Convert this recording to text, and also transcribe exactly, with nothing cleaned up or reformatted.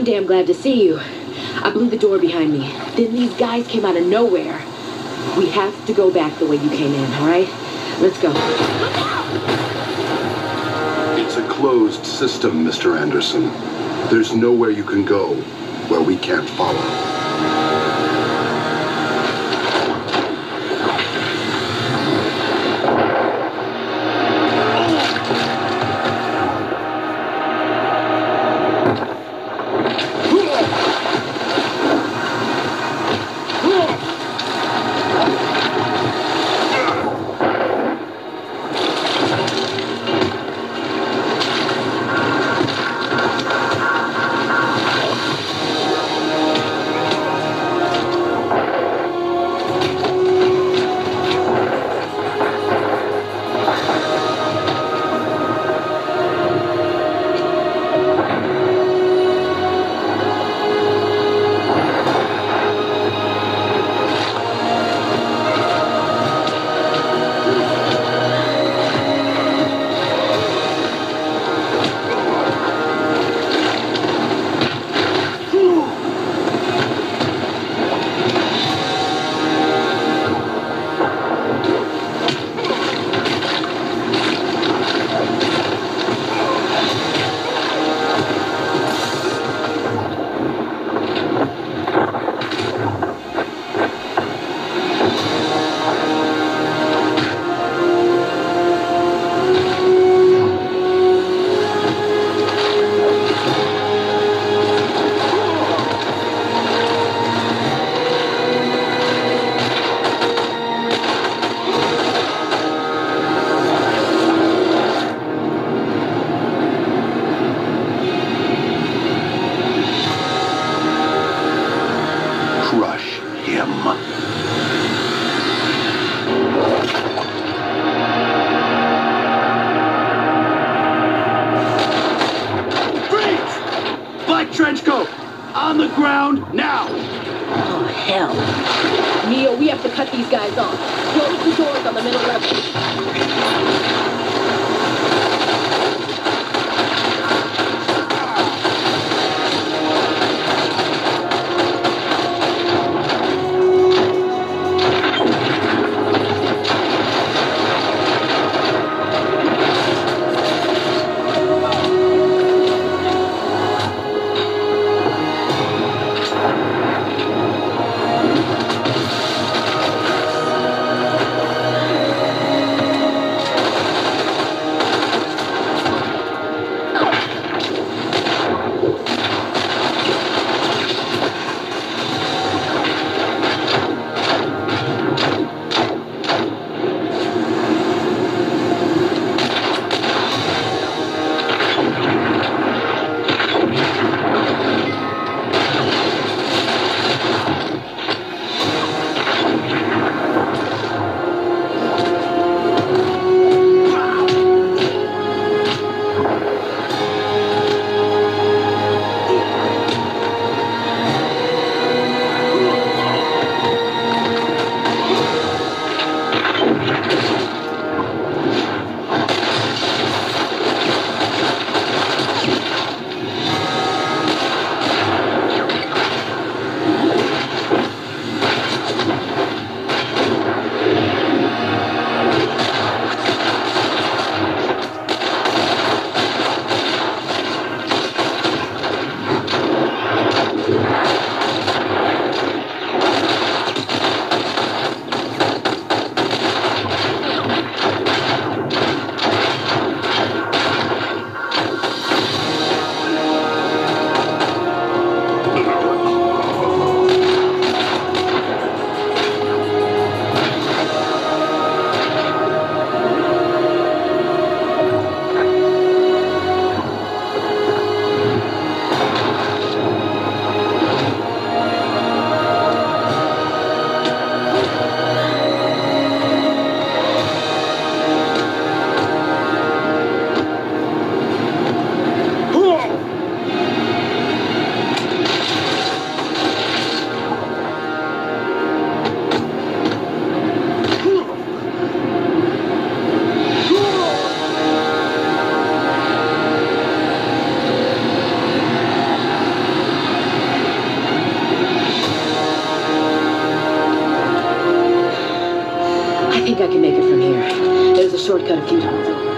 I'm damn glad to see you. I blew the door behind me. Then these guys came out of nowhere. We have to go back the way you came in, all right? Let's go. It's a closed system, Mister Anderson. There's nowhere you can go where we can't follow. Crush him. Freeze! Black trench coat! On the ground, now! Oh, hell. Neo, we have to cut these guys off. Close the doors on the middle level. I think I can make it from here. There's a shortcut a few times over.